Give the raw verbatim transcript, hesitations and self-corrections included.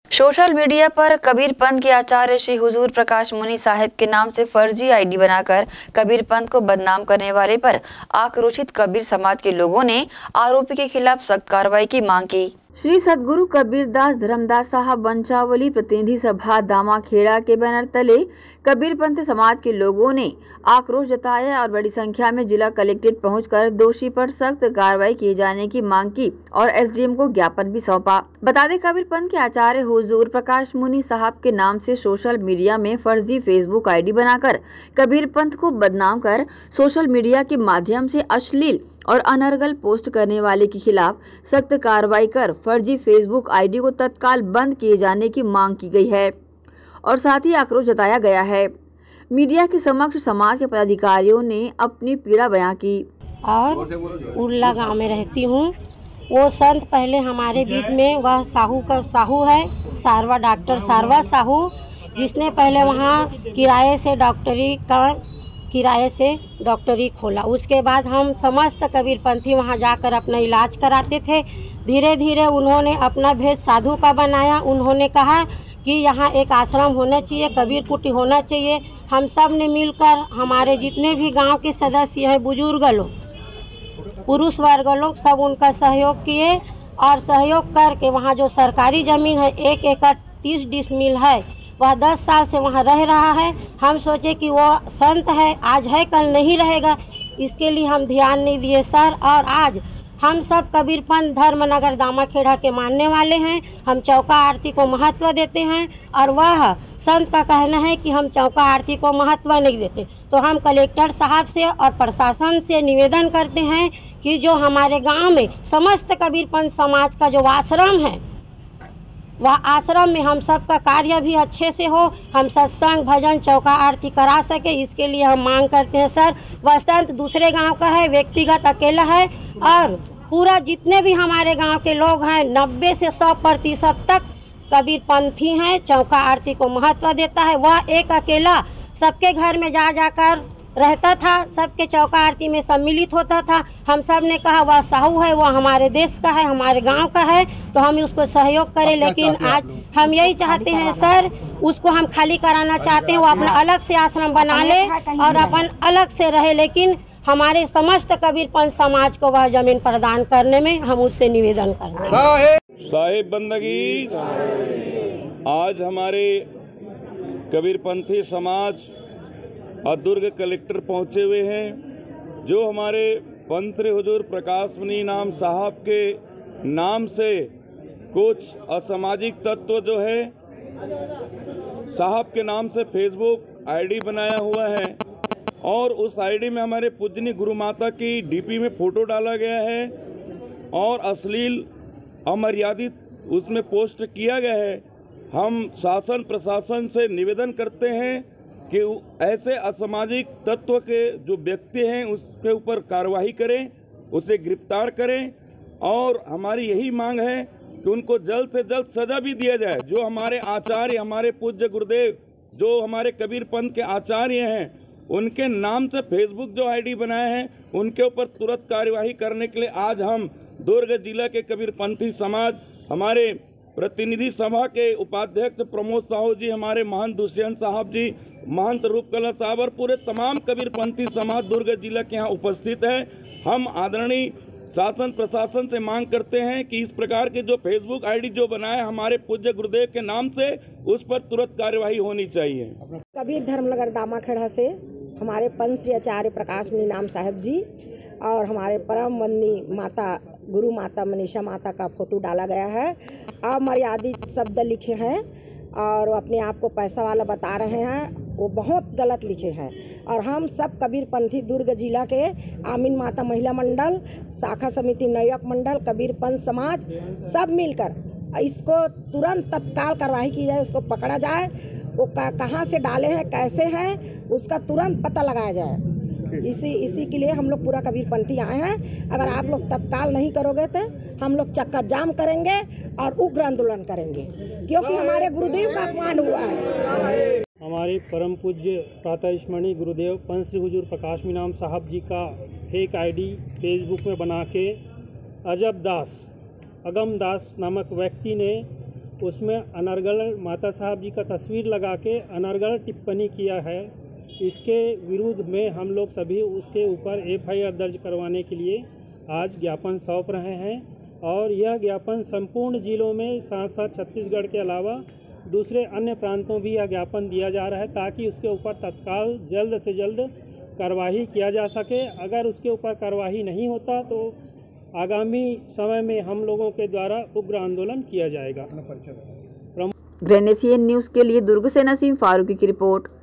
Social media पर कबीर पंथ के आचार्य श्री हुजूर प्रकाश मुनि साहिब के नाम से फर्जी आईडी बनाकर कबीर पंथ को बदनाम करने वाले पर आक्रोशित कबीर समाज के लोगों ने आरोपी के खिलाफ सख्त कार्रवाई की मांग की। श्री सद्गुरु कबीरदास धर्मदास साहब वंशावली प्रतिनिधि सभा दामाखेड़ा के बैनर तले कबीर पंथ समाज के लोगों ने आक्रोश जताया और बड़ी संख्या में जिला कलेक्ट्रेट पहुंचकर दोषी पर सख्त कार्रवाई किए जाने की मांग की और एसडीएम को ज्ञापन भी सौंपा। बता दें, कबीर पंथ के आचार्य हुजूर प्रकाश मुनि साहब के नाम से सोशल मीडिया में फर्जी फेसबुक आईडी बनाकर कबीर पंथ को बदनाम कर सोशल मीडिया के माध्यम से अश्लील और अनर्गल पोस्ट करने वाले के खिलाफ सख्त कार्रवाई कर फर्जी फेसबुक आईडी को तत्काल बंद किए जाने की मांग की गई है और साथ ही आक्रोश जताया गया है। मीडिया के समक्ष समाज के पदाधिकारियों ने अपनी पीड़ा बयां की। और उर्ला गांव में रहती हूँ। वो संत पहले हमारे बीच में, वह साहू का साहू है, सारवा डॉक्टर सारवा साहू, जिसने पहले वहाँ किराए से डॉक्टरी का किराए से डॉक्टरी खोला। उसके बाद हम समस्त कबीरपंथी वहाँ जाकर अपना इलाज कराते थे। धीरे धीरे उन्होंने अपना भेद साधु का बनाया। उन्होंने कहा कि यहाँ एक आश्रम होना चाहिए, कबीर कुटी होना चाहिए। हम सब ने मिलकर, हमारे जितने भी गांव के सदस्य हैं, बुजुर्ग लोग, पुरुष वर्ग लोग, सब उनका सहयोग किए और सहयोग करके वहाँ जो सरकारी ज़मीन है, एक एकड़ तीस डिसमिल है, वह दस साल से वहाँ रह रहा है। हम सोचे कि वो संत है, आज है कल नहीं रहेगा, इसके लिए हम ध्यान नहीं दिए सर। और आज हम सब कबीरपंथ धर्मनगर दामाखेड़ा के मानने वाले हैं। हम चौका आरती को महत्व देते हैं और वह संत का कहना है कि हम चौका आरती को महत्व नहीं देते। तो हम कलेक्टर साहब से और प्रशासन से निवेदन करते हैं कि जो हमारे गांव में समस्त कबीरपंथ समाज का जो आश्रम है, वह आश्रम में हम सब का कार्य भी अच्छे से हो, हम सत्संग भजन चौका आरती करा सके, इसके लिए हम मांग करते हैं सर। वह संत दूसरे गांव का है, व्यक्तिगत अकेला है और पूरा जितने भी हमारे गांव के लोग हैं, नब्बे से सौ प्रतिशत तक कबीरपंथी हैं, चौका आरती को महत्व देता है। वह एक अकेला सबके घर में जा जाकर रहता था, सबके चौका आरती में सम्मिलित होता था। हम सब ने कहा वह साहू है, वह हमारे देश का है, हमारे गांव का है, तो हम उसको सहयोग करें। लेकिन आज हम यही चाहते हैं सर, उसको हम खाली कराना चाहते हैं। वो अपना अलग से आश्रम बना ले और अपन अलग से रहे, लेकिन हमारे समस्त कबीरपंथ समाज को वह जमीन प्रदान करने में हम उससे निवेदन करते हैं। साहिब बंदगी, आज हमारे कबीरपंथी समाज और दुर्ग कलेक्टर पहुंचे हुए हैं। जो हमारे पंथ श्री हुजूर प्रकाश मुनि नाम साहब के नाम से कुछ असामाजिक तत्व जो है साहब के नाम से फेसबुक आईडी बनाया हुआ है और उस आईडी में हमारे पूजनी गुरु माता की डीपी में फोटो डाला गया है और अश्लील अमर्यादित उसमें पोस्ट किया गया है। हम शासन प्रशासन से निवेदन करते हैं कि ऐसे असामाजिक तत्व के जो व्यक्ति हैं उसके ऊपर कार्रवाई करें, उसे गिरफ्तार करें और हमारी यही मांग है कि उनको जल्द से जल्द सजा भी दिया जाए। जो हमारे आचार्य, हमारे पूज्य गुरुदेव, जो हमारे कबीरपंथ के आचार्य हैं, उनके नाम से फेसबुक जो आईडी बनाए हैं, उनके ऊपर तुरंत कार्यवाही करने के लिए आज हम दुर्ग जिला के कबीरपंथी समाज, हमारे प्रतिनिधि सभा के उपाध्यक्ष प्रमोद साहू जी, हमारे महंत दुष्यंत साहब जी, महंत रूपकला साहब और पूरे तमाम कबीरपंथी समाज दुर्ग जिला के यहाँ उपस्थित है। हम आदरणीय शासन प्रशासन से मांग करते हैं कि इस प्रकार के जो फेसबुक आईडी जो बनाए हमारे पूज्य गुरुदेव के नाम से, उस पर तुरंत कार्यवाही होनी चाहिए। कबीर धर्मनगर दामाखेड़ा से हमारे पंथ श्री आचार्य प्रकाश मुनि नाम साहब जी और हमारे परम वंदनीय माता गुरु माता मनीषा माता का फोटो डाला गया है। अमर्यादित शब्द लिखे हैं और अपने आप को पैसा वाला बता रहे हैं, वो बहुत गलत लिखे हैं। और हम सब कबीरपंथी दुर्ग जिला के आमीन माता महिला मंडल, शाखा समिति नवयुवक मंडल, कबीरपंथ समाज सब मिलकर इसको तुरंत तत्काल कार्रवाई की जाए, उसको पकड़ा जाए, वो कहाँ से डाले हैं, कैसे हैं, उसका तुरंत पता लगाया जाए। इसी इसी के लिए हम लोग पूरा कबीरपंथी आए हैं। अगर आप लोग तत्काल नहीं करोगे तो हम लोग चक्का जाम करेंगे और उग्र आंदोलन करेंगे, क्योंकि हमारे गुरुदेव का अपमान हुआ है। हमारे परम पूज्य प्रातः स्मरणीय गुरुदेव पंथ श्री हुजूर प्रकाश मुनि नाम साहब जी का फेक आईडी फेसबुक में बना के अजब दास अगम दास नामक व्यक्ति ने उसमें अनर्गल माता साहब जी का तस्वीर लगा के अनर्गल टिप्पणी किया है। इसके विरुद्ध में हम लोग सभी उसके ऊपर एफ आई आर दर्ज करवाने के लिए आज ज्ञापन सौंप रहे हैं और यह ज्ञापन संपूर्ण जिलों में साथ साथ छत्तीसगढ़ के अलावा दूसरे अन्य प्रांतों भी यह ज्ञापन दिया जा रहा है ताकि उसके ऊपर तत्काल जल्द से जल्द कार्रवाई किया जा सके। अगर उसके ऊपर कार्रवाई नहीं होता तो आगामी समय में हम लोगों के द्वारा उग्र आंदोलन किया जाएगा। ग्रेनेशियन न्यूज़ के लिए दुर्ग से नसीम फारूकी की रिपोर्ट।